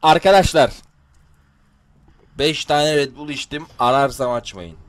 Arkadaşlar 5 tane Red Bull içtim. Ararsam açmayın.